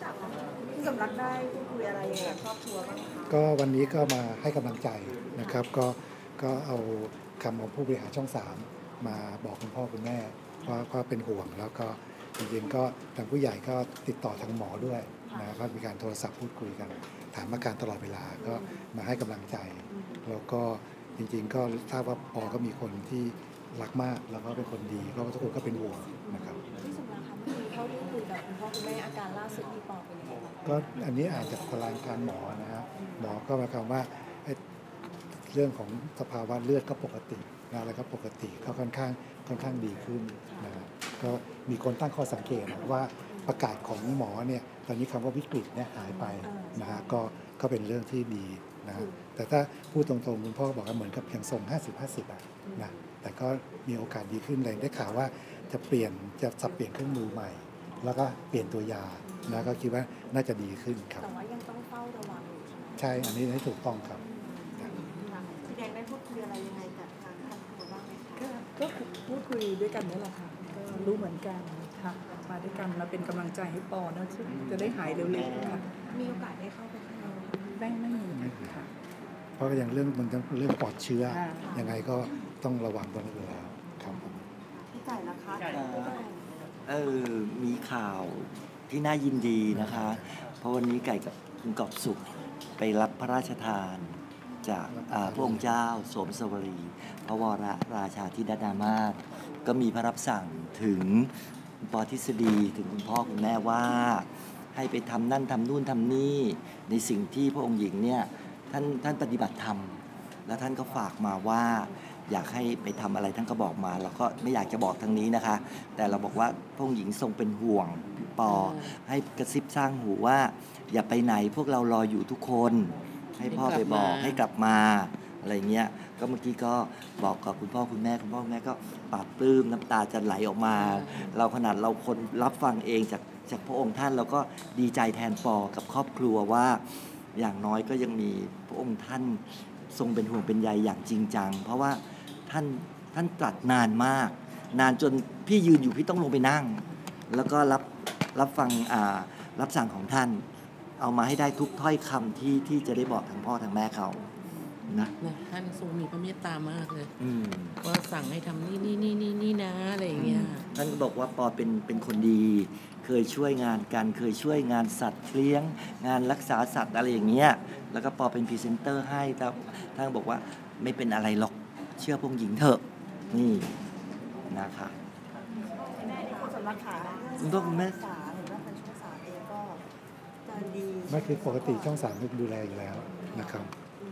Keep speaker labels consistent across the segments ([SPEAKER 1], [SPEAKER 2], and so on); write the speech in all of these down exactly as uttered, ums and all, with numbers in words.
[SPEAKER 1] คุณสำรักได้พูดคุยอะไรกับครอบครัวบ้างคะ
[SPEAKER 2] ก็วันนี้ก็มาให้กำลังใจนะครับก็ก็เอาคำของผู้บริหารช่องสามมาบอกคุณพ่อคุณแม่ว่าก็เป็นห่วงแล้วก็จริงๆก็ทางผู้ใหญ่ก็ติดต่อทางหมอด้วยนะครับมีการโทรศัพท์พูดคุยกันถามอาการตลอดเวลาก็มาให้กำลังใจแล้วก็จริงๆก็ทราบว่าปอก็มีคนที่รักมากแล้วก็เป็นคนดีก็ทุกคนก็เป็นห่วงนะครับ
[SPEAKER 1] ที่สำรักคะเมื่อกี้เท่าที่คุยกับคุณพ่อคุณแม่อาการล่าสุดที่ปอเป็นยังไงบ้าง
[SPEAKER 2] ก็อันนี้อาจจะตารางการหมอนะฮะหมอก็หมายความว่าเรื่องของสภาวะเลือดก็ปกตินะอะไรก็ปกติก็ค่อนข้างค่อนข้างดีขึ้นนะก็มีคนตั้งข้อสังเกตว่าประกาศของหมอเนี่ยตอนนี้คำว่าวิกฤตเนี่ยหายไปนะฮะก็ก็เป็นเรื่องที่ดีนะแต่ถ้าพูดตรงๆคุณพ่อบอกว่าเหมือนกับยังส่ง ห้าสิบ ห้าสิบ อ่ะนะแต่ก็มีโอกาสดีขึ้นเลยได้ข่าวว่าจะเปลี่ยนจะสับเปลี่ยนเครื่องมือใหม่แล้วก็เปลี่ยนตัวยานะก็คิดว่าน่าจะดีขึ้นครับ
[SPEAKER 1] แต่ว่ายังต้องเฝ้าระวังอยู่ใช่ไหม
[SPEAKER 2] ใช่อันนี้ให้ถูกต้องครับ
[SPEAKER 1] พี่แดงได้พูดคุยอะไรยังไงกับทางครอบครัวบ้างไหมคะ
[SPEAKER 3] ก็พูดคุยด้วยกันนี่แหละค่ะก็รู้เหมือนกันค่ะมาด้วยกันมาเป็นกำลังใจให้ปอนะจะได้หายเร็วๆค่ะ
[SPEAKER 1] มีโอกาสได้เข้าไปข้างใน
[SPEAKER 3] ได้ไม่มีค่ะ
[SPEAKER 2] เพราะอย่างเรื่องมันเรื่องปอดเชื้อยังไงก็ต้องระวังตลอดเวลาครับ
[SPEAKER 1] พี่ไก่ล่ะคะ
[SPEAKER 4] เออมีข่าวที่น่ายินดีนะคะเพราะวันนี้ไก่กับคุณกอบสุขไปรับพระราชทานจากพระองค์เจ้าสมสวรีพระวรราชาธิดามาศก็มีพระรับสั่งถึงคุณปอทฤษฎีถึงคุณพ่อคุณแม่ว่าให้ไปทำนั่นทำนู่นทำนี่ในสิ่งที่พระองค์หญิงเนี่ยท่านท่านปฏิบัติธรรมแล้วท่านก็ฝากมาว่าอยากให้ไปทำอะไรท่านก็บอกมาเราก็ไม่อยากจะบอกทางนี้นะคะแต่เราบอกว่าพระองค์หญิงทรงเป็นห่วงปอให้กระซิบสร้างหูว่าอย่าไปไหนพวกเรารออยู่ทุกคนให้พ่อไปบอกให้กลับมาอะไรเงี้ยก็เมื่อกี้ก็บอกกับคุณพ่อคุณแม่คุณพ่อคุณแม่ก็ปลาบปลื้มน้ำตาจะไหลออกมาเราขนาดเราคนรับฟังเองจากจากพระองค์ท่านเราก็ดีใจแทนปอกับครอบครัวว่าอย่างน้อยก็ยังมีพระองค์ท่านทรงเป็นห่วงเป็นใยอย่างจริงจังเพราะว่าท่านท่านตรัสนานมากนานจนพี่ยืนอยู่พี่ต้องลงไปนั่งแล้วก็รับรับฟังอ่ารับสั่งของท่านเอามาให้ได้ทุกถ้อยคำที่ที่จะได้บอกทางพ่อทางแม่เขานะ
[SPEAKER 5] ท่านทรงมีพระเมตตามากเลย
[SPEAKER 4] ม
[SPEAKER 5] ว่าสั่งให้ทำนี่นี่นี่นี่นี่นะอะไรอย่างเงี้ย
[SPEAKER 4] ท่านก็บอกว่าปอเป็นเป็นคนดีเคยช่วยงานกันเคยช่วยงานสัตว์เลี้ยงงานรักษาสัตว์อะไรอย่างเงี้ยแล้วก็ปอเป็นพรีเซนเตอร์ให้แต่ท่านบอกว่าไม่เป็นอะไรหรอกเชื่อพงหญิงเถอะนี่นะคะ
[SPEAKER 1] คุณสำรักขา
[SPEAKER 4] คุณพ่อคุณแม่
[SPEAKER 1] หรือว่าทางช่องสามเองก็จะดี
[SPEAKER 2] ไม่คือปกติช่องสามดูแลอยู่แล้วนะครับ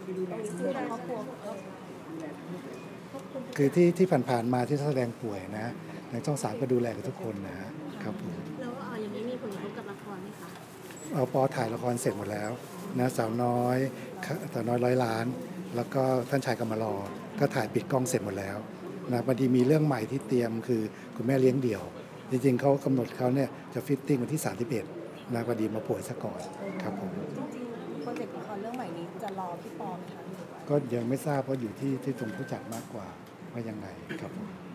[SPEAKER 2] คือที่ที่ผ่านๆมาที่แสดงป่วยนะทางช่องสามก็ดูแลกับทุกคนนะครับผม
[SPEAKER 1] แล้วอย่างนี้มีผลกระทบกับละครไหมคะ
[SPEAKER 2] เอาปอถ่ายละครเสร็จหมดแล้วนะสาวน้อยสาวน้อยร้อยล้านแล้วก็ท่านชายกำมารอก็ถ่ายปิดกล้องเสร็จหมดแล้วนะพอดีมีเรื่องใหม่ที่เตรียมคือคุณแม่เลี้ยงเดี่ยวจริงๆเขากำหนดเขาเนี่ยจะฟิตติ้งวันที่สามสิบเอ็ดนะพอดีมาป่วยซะก่อนครับผม
[SPEAKER 1] จริงๆโปรเจกต์ละครเรื่องใหม่นี้จะรอพี่ปอไหมคะ
[SPEAKER 2] ก็ยังไม่ทราบเพราะอยู่ที่ที่ตรงผู้จัดมากกว่าว่ายังไงครับผม